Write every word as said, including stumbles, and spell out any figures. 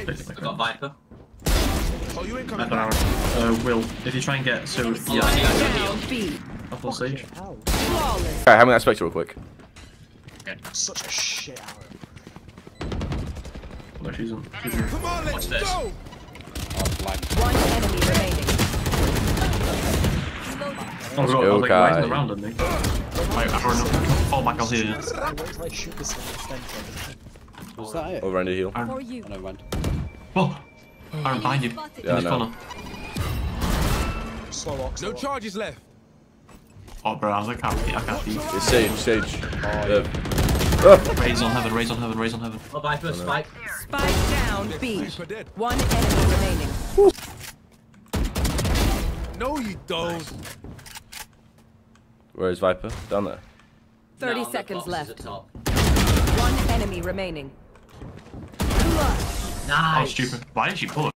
I've got Viper. Oh, you ain't I coming don't back. know. Uh, Will, if you try and get so Yeah, yeah, I got Down B. up on stage. Flawless. Alright, have me that Spectre real quick. Such a shit arrow. No, she's on. She's on. Come on, let's Watch this. go. One enemy remaining. Oh, Let's God, I go, was like, why isn't Kai. the round ending? Right, everyone, fall back, I'll heal you. Wait till I shoot this thing. Was that it? Over under heal. For Oh, you. never mind. Oh! Aaron, behind you. Yeah, I In this know. corner. Slow walk, slow No walk. charges left. Oh, bro, I was like, I can't, I can't beat. It's Sage, Sage. Yeah. Raise on heaven, raise on heaven, raise on heaven. Oh, Viper, Spike. Spike down B. Viper dead. One enemy remaining. No, you don't. Where is Viper? Down there. Thirty No, the seconds box is left. at top. One enemy remaining. Oh, Nice. stupid. Why did she pull it?